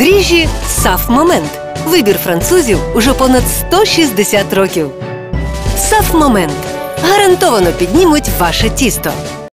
Дріжджі «Саф Момент». Вибір французів уже понад 160 років. «Саф Момент» гарантовано піднімуть ваше тісто.